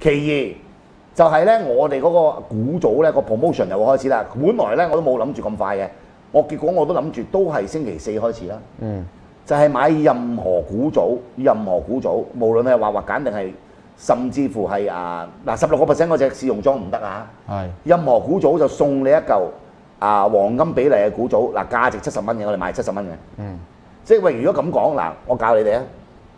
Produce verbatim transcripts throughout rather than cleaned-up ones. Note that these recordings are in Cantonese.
其二就係咧，我哋嗰個股組咧個 promotion 又會開始啦。本來咧我都冇諗住咁快嘅，我結果我都諗住都係星期四開始啦。嗯，就係買任何股組，任何股組，無論係滑滑揀定係，甚至乎係啊嗱十六個 percent 嗰隻試用裝唔得啊。係。任何股組就送你一嚿啊黃金比例嘅股組，嗱價值七十蚊嘅，我哋賣七十蚊嘅。嗯。即係喂，如果咁講嗱，我教你哋啊，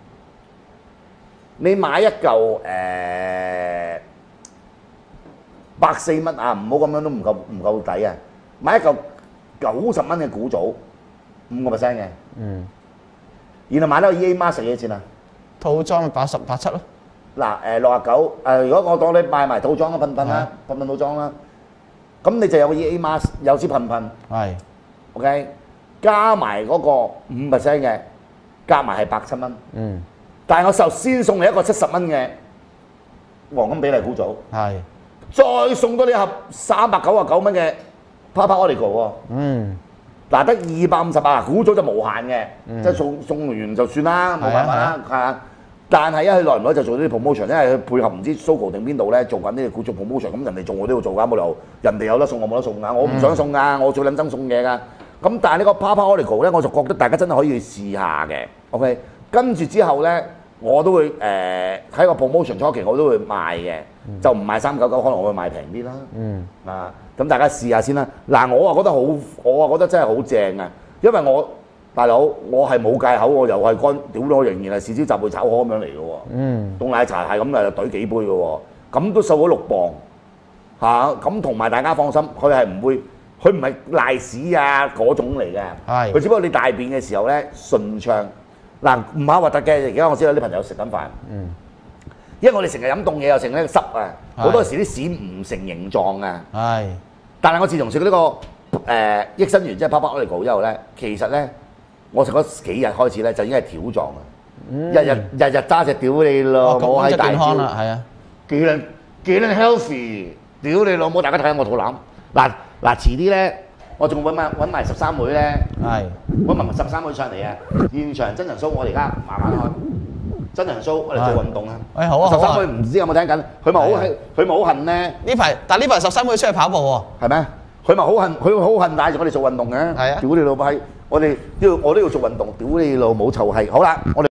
你買一嚿誒。百四蚊啊！唔好咁樣都唔夠唔夠抵啊！買一嚿九十蚊嘅股組，五個 percent 嘅。嗯。然後買到 E A Mask 幾多錢啊？套裝咪八十八七咯。嗱誒六啊九誒，如果我當你買埋套裝嘅噴噴啦，噴噴套裝啦，咁你就有個 E A Mask 有支噴噴。係。OK， 加埋嗰個五 percent 嘅，加埋係百七蚊。嗯。但係我就先送你一個七十蚊嘅黃金比例股組。係。再送多你一盒三百九十九蚊嘅 Papa Oligo 喎。嗯。嗱，得二百五十八，股組就無限嘅，即係送送完就算啦，冇辦法啦，係啊。但係一佢耐唔耐就做呢啲 promotion，因為佢配合唔知 Sogo 定邊度咧做緊呢啲股組 promotion， 咁人哋做我都要做㗎，冇理由人哋有得送我冇得送㗎，我唔想送㗎，我最撚憎送嘢㗎。咁但係呢個 Papa Oligo 咧，我就覺得大家真係可以去試下嘅 ，OK。跟住之後咧，我都會誒喺個 promotion 初期我都會賣嘅。就唔賣三九九，可能我會賣平啲啦。嗯。啊，咁大家試下先啦。嗱，我啊覺得好，我啊覺得真係好正啊！因為我大佬，我係冇戒口，我又係乾屌咗，仍然係豉椒集會炒河咁樣嚟嘅喎。嗯。凍奶茶係咁誒，懟幾杯嘅喎，咁都瘦咗六磅嚇。咁同埋大家放心，佢係唔會，佢唔係賴屎啊嗰種嚟嘅。係。佢只不過你大便嘅時候咧順暢。嗱，唔係核突嘅，而家我知有啲朋友食緊飯。嗯。因為我哋成日飲凍嘢又成呢個濕啊，好多時啲屎唔成形狀啊。係。但係我自從食呢個誒益生元即係 Papa Oligo之後咧，其實咧我食嗰幾日開始咧就已經係條狀啊。日日日日揸隻屌你老母喺大招啦，係啊。幾撚幾撚 healthy， 屌你老母！大家睇下我肚腩。嗱嗱，遲啲咧，我仲揾埋揾埋十三妹咧，係揾埋十三妹上嚟啊！現場真人 show，我哋而家慢慢開。真人 show，我哋做運動啊！誒好啊，十三妹唔知有冇聽緊？佢咪好係，佢咪好恨咧？呢排，但係呢排十三妹出去跑步喎。係咩？佢咪好恨，佢好恨帶住我哋做運動嘅。係啊！屌你老母閪！我哋都要，我都要做運動。屌你老母臭閪！好啦，我哋。